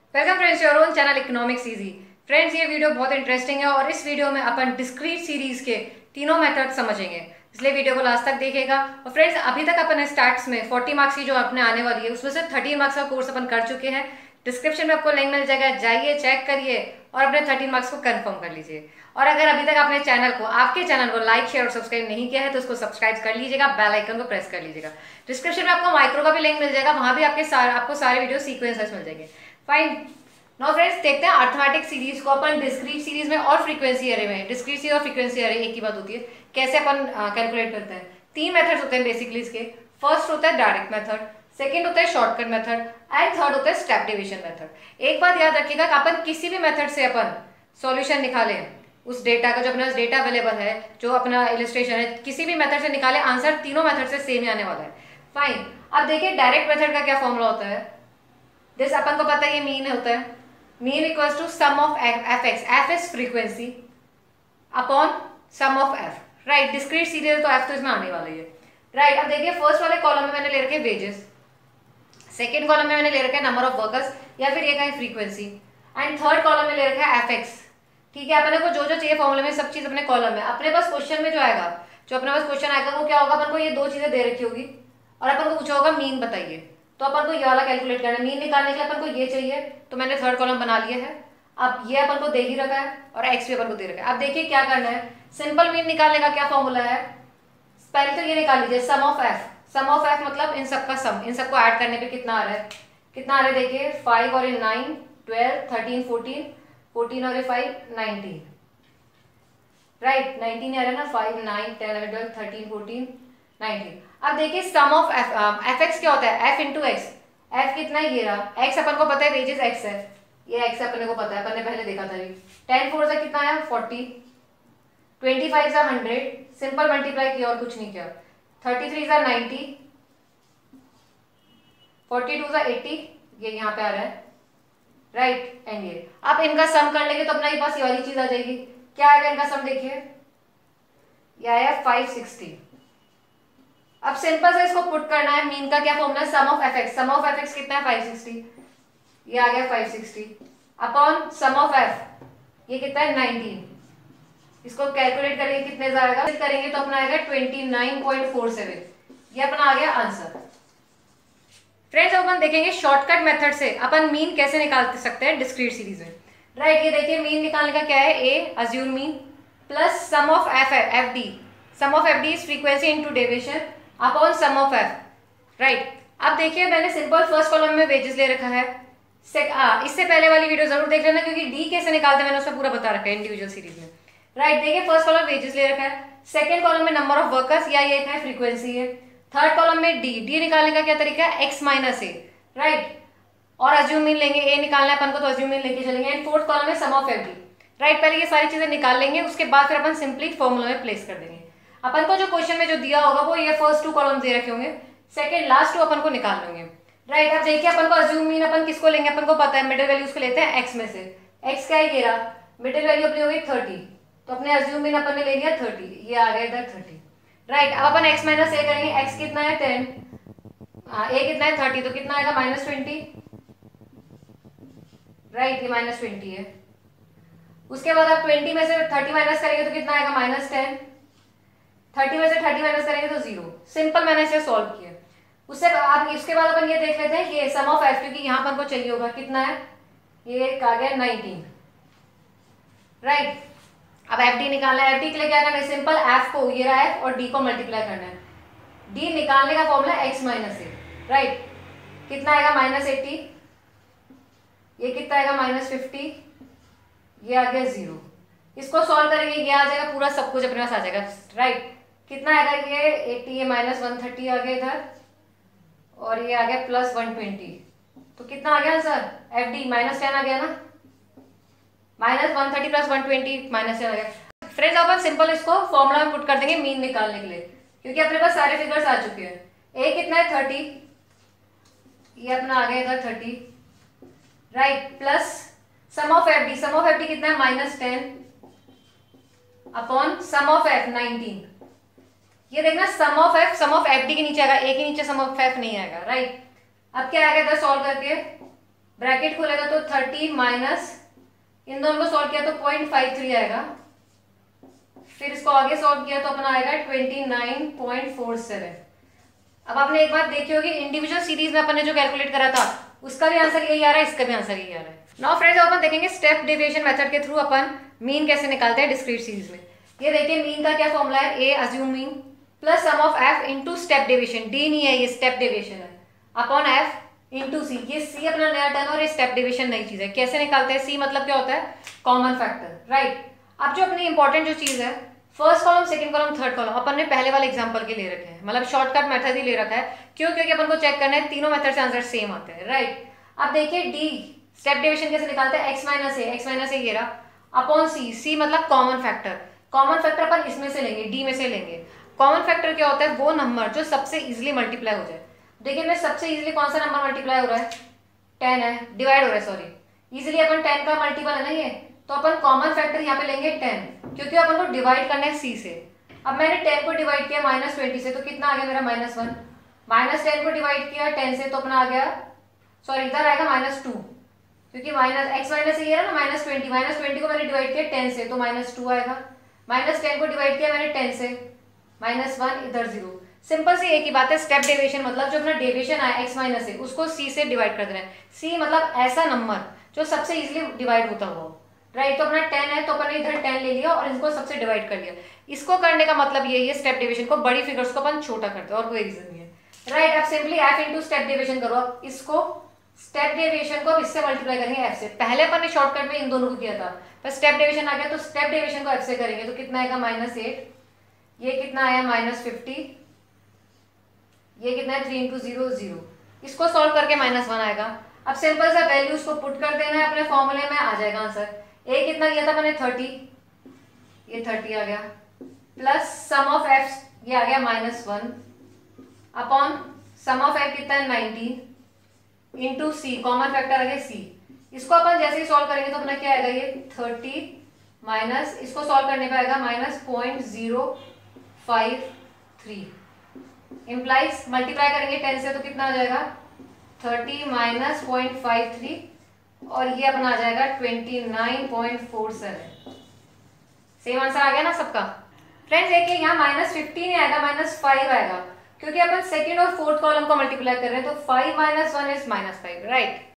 Welcome friends your own channel economics easy. Friends ये video बहुत interesting है और इस वीडियो में अपन डिस्क्रीट सीरीज के तीनों मेथड समझेंगे, इसलिए वीडियो को लास्ट तक देखिएगा। और फ्रेंड्स अभी तक अपन स्टार्ट्स में 40 मार्क्स की जो अपने आने वाली है उसमें से 13 मार्क्स का कोर्स अपन कर चुके हैं। डिस्क्रिप्शन में आपको लिंक मिल जाएगा, जाइए चेक करिए और अपने 13 मार्क्स को कंफर्म कर लीजिए। और अगर अभी तक आपने आपके चैनल को लाइक शेयर और सब्सक्राइब नहीं किया है तो उसको सब्सक्राइब कर लीजिएगा, बेल आइकन को प्रेस कर लीजिएगा। डिस्क्रिप्शन में आपको माइक्रो का भी लिंक मिल जाएगा, वहां भी आपको सारे वीडियो सीक्वेंसेस मिल जाएंगे। फाइन। नाउ फ्रेंड्स देखते हैं अर्थमेटिक सीरीज को अपन डिस्क्रीट सीरीज में और फ्रीक्वेंसी एरे में। डिस्क्रीट सीरीज और फ्रीक्वेंसी एरे एक ही बात होती है, कैसे अपन कैलकुलेट करते हैं। तीन मेथड्स होते हैं बेसिकली इसके। फर्स्ट होता है डायरेक्ट मेथड, सेकंड होता है शॉर्टकट मेथड एंड थर्ड होता है स्टेप डिवीजन मेथड। एक बात याद रखिएगा कि अपन किसी भी मेथड से अपन सॉल्यूशन निकालें, उस डेटा का जो अपना डेटा अवेलेबल है, जो अपना इलिस्ट्रेशन है, किसी भी मेथड से निकाले आंसर तीनों मेथड से सेम ही आने वाला है। फाइन। अब देखिए डायरेक्ट मेथड का क्या फॉर्मूला होता है। जैसे अपन को पता है ये मीन होता है, mean equals to sum of F X. F is frequency upon sum of F, right. Discrete series तो एफ तो इसमें आने वाली है, राइट। अब देखिए फर्स्ट वाले कॉलम में मैंने ले रखे वेजेस, सेकेंड कॉलम में मैंने ले रखा है नंबर ऑफ वर्कर्स या फिर ये कहें फ्रीक्वेंसी, एंड थर्ड कॉलम में ले रखा है एफ एक्स। ठीक है, अपने को जो जो चाहिए फॉर्मूले में सब चीज अपने कॉलम में। अपने पास क्वेश्चन में जो आएगा, जो अपने पास क्वेश्चन आएगा वो क्या होगा, अपन को ये दो चीजें दे रखी होगी और अपन को पूछा होगा मीन बताइए, तो अपन को ये वाला कैलकुलेट करना है। मीन निकालने के लिए अपन को ये चाहिए, तो मैंने थर्ड कॉलम बना लिया है। अब ये अपन को दे ही रखा है और एक्स भी अपन को दे रखा है। अब देखिए क्या करना है। सिंपल मीन निकालने का क्या फॉर्मूला है, पहले तो ये निकाल लीजिए sum of F. Sum of F मतलब इन सबका सम, इन सबको ऐड करने पे कितना आ रहा है, कितना आ रहा है देखिए 5 और 9 12 13 14 14 और 5 19, राइट। 19 आ रहा है ना, 5 9 10 11 12 13 14 19। अब देखिए सम ऑफ एफ एक्स क्या होता है, एफ इंटू एक्स। एफ कितना है, ये रहा। एक्स अपन को पता है वेजेस एक्स है, ये एक्स अपने को पता है, अपन ने पहले देखा था। 10 4 से कितना है 40, 25 से 100, सिंपल मल्टीप्लाई किया और कुछ नहीं किया। 33 से 90, 42 से 80, ये यहाँ पे आ रहा है, राइट। एंड ये अब इनका सम कर लेंगे तो अपना ये पास ये वाली चीज आ जाएगी। क्या आएगा इनका सम देखिए, ये आया 560। अब सिंपल से इसको पुट करना है। मीन का क्या फॉर्मूला है, sum of F X. Sum of F X कितना है 560, ये आ गया 560 अपॉन सम ऑफ एफ, ये कितना है 19। इसको कैलकुलेट करेंगे कितने से आएगा, करेंगे तो अपना आएगा 29.47। ये अपना आ गया आंसर। फ्रेंड्स अब अपन देखेंगे शॉर्टकट मेथड से अपन मीन कैसे निकाल सकते हैं डिस्क्रीट सीरीज में, राइट। ये देखिए मीन निकालने का क्या है, A assume mean plus sum of F F D. Sum of F D is frequency into deviation upon sum of F, right. अब देखिए मैंने सिंपल फर्स्ट कॉलम में वेजेस ले रखा है। इससे पहले वाली वीडियो जरूर देख लेना क्योंकि डी कैसे निकालते हैं मैंने उसमें पूरा बता रखा है इंडिविजुअल सीरीज में, राइट। देखिए फर्स्ट कॉलम वेजेस ले रखा है, सेकंड कॉलम में नंबर ऑफ वर्कर्स या ये है फ्रीक्वेंसी है, थर्ड कॉलम में डी। डी निकालने का क्या तरीका है, एक्स माइनस ए, राइट। और अज्यूम मीन लेंगे, ए निकालना है अपन को तो अज्यूम मीन लेके चलेंगे। एंड फोर्थ कॉलम में sum of F D, right. पहले ये सारी चीजें निकाल लेंगे, उसके बाद फिर अपन सिंपली फॉर्मूला में प्लेस कर देंगे। अपन को जो क्वेश्चन में जो दिया होगा वो ये फर्स्ट टू कॉलम दे रखे होंगे, सेकंड लास्ट टू अपन को निकाल लेंगे, राइट। अब देखिए अपन को अज्यूम मीन अपन किसको लेंगे, अपन को पता है मिडिल वैल्यू उसको लेते हैं एक्स में से। एक्स क्या है, ये रहा। मिडिल वैल्यू अपनी होगी 30, तो अपने अज्यूम मीन अपन ने ले लिया 30, ये आ गया इधर 30, राइट। अब अपन एक्स माइनस ए करेंगे। एक्स कितना है 10, ए कितना है 30, तो कितना आएगा -20, राइट। ये -20 है। उसके बाद आप 20 में से 30 माइनस करेंगे तो कितना आएगा -10, 30 में से 30 माइनस करेंगे तो 0। सिंपल मैंने इसे सॉल्व किया। उसके बाद अपन ये देख लेते हैं ये सम ऑफ एफ, क्योंकि यहाँ पर को चाहिए होगा कितना है, ये आ गया 19, राइट। अब एफ डी निकालना है। एफ डी के लिए क्या करना है, सिंपल एफ को, ये रहा एफ, और डी को मल्टीप्लाई करना है। डी निकालने का formula X minus A, right. कितना आएगा -80, ये कितना आएगा -50, ये आ गया 0। इसको सॉल्व करेंगे, ये आ जाएगा पूरा सब कुछ अपने पास आ जाएगा, राइट। कितना आएगा, ये 80, ये -130 आ गया इधर, और ये आ गया +120, तो कितना आ गया आंसर, एफ डी -10 आ गया ना, -130 + 120 -10 आ गया। फ्रेंड्स अपन सिंपल इसको फॉर्मूला में पुट कर देंगे मीन निकालने के लिए, क्योंकि अपने पास सारे फिगर्स आ चुके हैं। ए कितना है 30, ये अपना आ गया इधर 30, right, plus sum of F D. Sum of F D कितना है -10 अपॉन सम ऑफ एफ 19। ये देखना सम ऑफ एफ डी के नीचे आएगा, ए के नीचे सम ऑफ एफ नहीं आएगा, राइट। अब क्या आएगा इधर सॉल्व करके ब्रैकेट खोलेगा तो 30 माइनस, इन दोनों को सॉल्व किया तो 0.53 आएगा, फिर इसको आगे सॉल्व किया तो अपना आएगा 29.47। अब आपने एक बात देखी होगी, इंडिविजुअल सीरीज में अपन ने जो कैलकुलेट करा था उसका भी आंसर यही आ रहा है, इसका भी आंसर यही आ रहा है। नाउ फ्रेंड्स अपन देखेंगे स्टेप डेविएशन मेथड के थ्रू अपन मीन कैसे निकालते हैं डिस्क्रीट सीरीज में। ये देखिए मीन का क्या फॉर्मूला है, A assume mean plus sum of F into step deviation, D नहीं है ये स्टेप डेविएशन है, अपॉन एफ इंटू सी। ये सी अपना नया टर्म और ये स्टेप डेविएशन नई चीज है। कैसे निकालते हैं, सी मतलब क्या होता है, कॉमन फैक्टर, राइट। अब जो अपनी इंपॉर्टेंट जो चीज है, first column, second column, third column अपन ने पहले वाले एग्जांपल के ले रखे हैं, मतलब शॉर्टकट मेथड ही ले रखा है। क्यों, क्योंकि अपन को चेक करना है तीनों मेथड से आंसर सेम आते हैं, राइट। अब देखिए डी स्टेप डेविएशन कैसे निकालते हैं, एक्स माइनस ए ये रहा, अपॉन सी, सी मतलब कॉमन फैक्टर। कॉमन फैक्टर अपन इसमें से लेंगे, डी में से लेंगे। कॉमन फैक्टर क्या होता है, वो नंबर जो सबसे इजिली मल्टीप्लाई हो जाए। देखिए मैं सबसे इजिली कौन सा नंबर मल्टीप्लाई हो रहा है, 10 है, डिवाइड हो रहा है सॉरी, इजिली अपन 10 का मल्टीपल है ना ये, तो अपन कॉमन फैक्टर यहाँ पे लेंगे 10, क्योंकि अपन को डिवाइड करना है सी से। अब मैंने 10 को डिवाइड किया -20 से, तो कितना आ गया मेरा -1, -10 को डिवाइड किया 10 से तो अपना आ गया, सॉरी इधर आएगा -2, क्योंकि माइनस एक्स माइनस ये है ना -20 को मैंने डिवाइड किया 10 से तो -2 आएगा, -10 को डिवाइड किया मैंने 10 से -1, इधर 0। सिंपल सी एक ही बात है, स्टेप डेविएशन मतलब जो अपना डेविएशन आया एक्स माइनस से उसको सी से डिवाइड कर देना है। सी मतलब ऐसा नंबर जो सबसे इजीली डिवाइड होता हो, राइट। तो अपना 10 है तो अपन ने इधर 10 ले लिया और इसको सबसे डिवाइड कर लिया। इसको करने का मतलब यही है, स्टेप डेविएशन को बड़ी फिगर्स को अपन छोटा करते हैं और कोई रीजन नहीं है, राइट। अब simply F into step deviation करो, अब इसको स्टेप डेविएशन को इससे मल्टीप्लाई करेंगे एफ से। पहले अपन ने शॉर्टकट में इन दोनों को किया था, पर स्टेप डेविएशन आ गया तो स्टेप डेविएशन को एफ से करेंगे तो कितना आएगा -8, ये कितना आया -50, ये कितना है 3 इंटू 0 0, इसको सॉल्व करके -1 आएगा। अब सिंपल सा वैल्यूज को पुट कर देना है अपने फॉर्मूले में, आ जाएगा आंसर। ए कितना दिया था मैंने 30, ये 30 आ गया, प्लस सम ऑफ एफ ये आ गया -1, अपॉन सम ऑफ एफ कितना है 19 इंटू सी, कॉमन फैक्टर आ गया सी। इसको अपन जैसे ही सॉल्व करेंगे तो अपना क्या आएगा, ये 30 माइनस, इसको सॉल्व करने पे आएगा -0.053, इम्प्लाइज मल्टीप्लाई करेंगे 10 से तो कितना आ जाएगा 30 माइनस 0.53 और ये अपना आ जाएगा 29.47। सेम आंसर आ गया ना सबका। फ्रेंड्स देखिए यहाँ -15 नहीं आएगा, -5 आएगा, क्योंकि अपन सेकंड और फोर्थ कॉलम को मल्टीप्लाई कर रहे हैं तो 5 - 1 इज -5, राइट।